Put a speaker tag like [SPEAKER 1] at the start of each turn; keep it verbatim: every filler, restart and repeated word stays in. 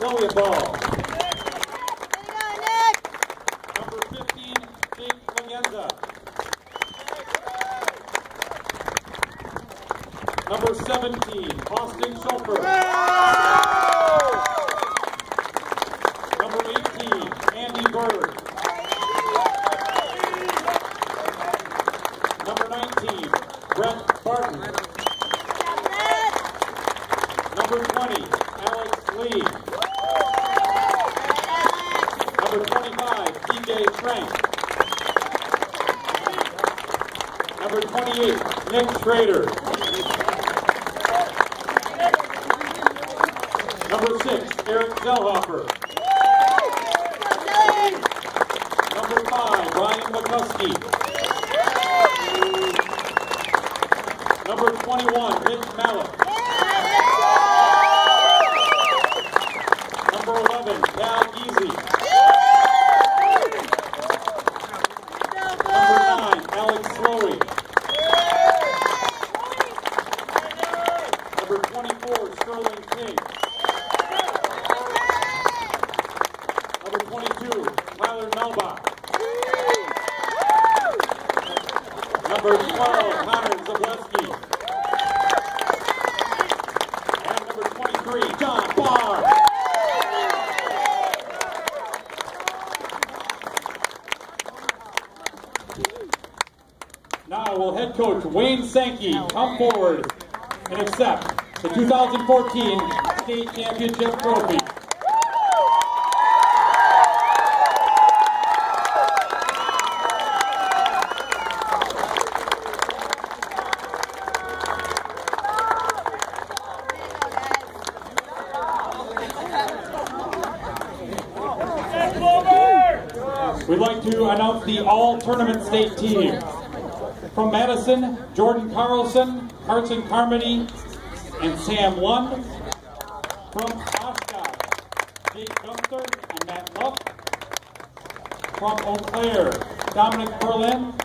[SPEAKER 1] Chloe a ball. Number fifteen, Jake Lagenza. Number seventeen, Austin Schulfer. Number eighteen, Andy Bird. Number nineteen, Brett Barton. Number twenty, Alex Lee. Number twenty-five, T J Frank. Number twenty-eight, Nick Schrader. Number six, Eric Zellhofer. Number five, Ryan McCuskey. Number twenty-one, Rich Mallett. Number eleven, Cal Easy. Number nine, Alex Slowey. Number twenty-four, Sterling King. Number twenty-two, Tyler Melbach. Number twelve, Connor Zableski. And number twenty-three, John Barr. Now will head coach Wayne Sankey come forward and accept the two thousand fourteen state championship trophy. We'd like to announce the all-tournament state team. From Madison, Jordan Carlson, Carson Carmody, and Sam Lund. From Oshkosh, Jake Gunther and Matt Luff. From Eau Claire, Dominic Berlin,